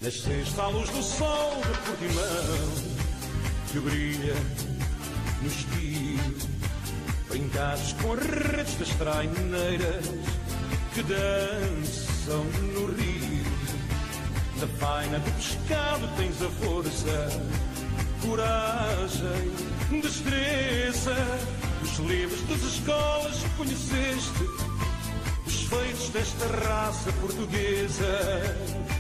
Nasceste à luz do sol de Portimão, que brilha no estio. Brincares com as redes das traineiras que dançam no rio. Na faina do pescado tens a força, coragem, destreza. Os livros das escolas conheceste, os feitos desta raça portuguesa.